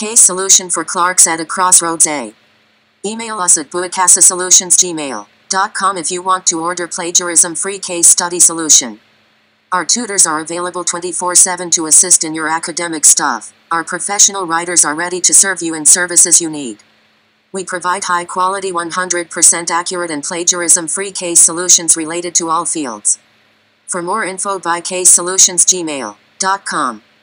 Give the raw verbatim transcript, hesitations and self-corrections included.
Case solution for clerks at a crossroads. A. Email us at buicasasolutions gmail dot com if you want to order plagiarism-free case study solution. Our tutors are available twenty-four seven to assist in your academic stuff. Our professional writers are ready to serve you in services you need. We provide high-quality, one hundred percent accurate and plagiarism-free case solutions related to all fields. For more info, buy case solutions gmail dot com.